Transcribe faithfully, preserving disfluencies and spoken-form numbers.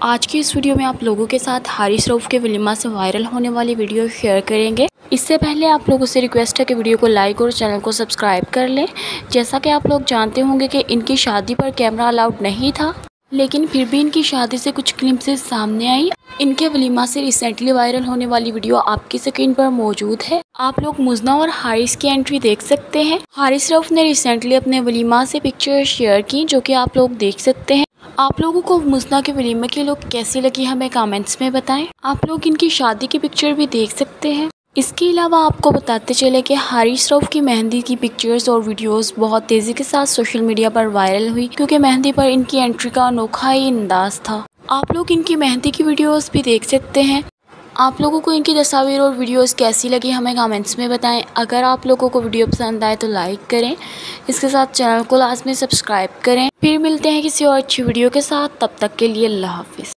आज की इस वीडियो में आप लोगों के साथ हारिस रऊफ के वलीमा से वायरल होने वाली वीडियो शेयर करेंगे। इससे पहले आप लोगों से रिक्वेस्ट है कि वीडियो को लाइक और चैनल को सब्सक्राइब कर लें। जैसा कि आप लोग जानते होंगे कि इनकी शादी पर कैमरा अलाउड नहीं था, लेकिन फिर भी इनकी शादी से कुछ क्लिप्स सामने आई। इनके वलीमा से रिसेंटली वायरल होने वाली वीडियो आपकी स्क्रीन पर मौजूद है। आप लोग मुज़ना और हारिस की एंट्री देख सकते हैं। हारिस रऊफ ने रिसेंटली अपने वलीमा से पिक्चर शेयर की, जो कि आप लोग देख सकते हैं। आप लोगों को मुज़ना के वलीमे की लुक कैसी लगी हमें कमेंट्स में बताएं। आप लोग इनकी शादी की पिक्चर भी देख सकते हैं। इसके अलावा आपको बताते चले कि हारिस रऊफ की मेहंदी की पिक्चर्स और वीडियोस बहुत तेज़ी के साथ सोशल मीडिया पर वायरल हुई, क्योंकि मेहंदी पर इनकी एंट्री का अनोखा ही अंदाज था। आप लोग इनकी मेहंदी की वीडियोस भी देख सकते हैं। आप लोगों को इनकी तस्वीर और वीडियोस कैसी लगी हमें कमेंट्स में बताएं। अगर आप लोगों को वीडियो पसंद आए तो लाइक करें, इसके साथ चैनल को लाजमी सब्सक्राइब करें। फिर मिलते हैं किसी और अच्छी वीडियो के साथ, तब तक के लिए अल्लाह हाफिज़।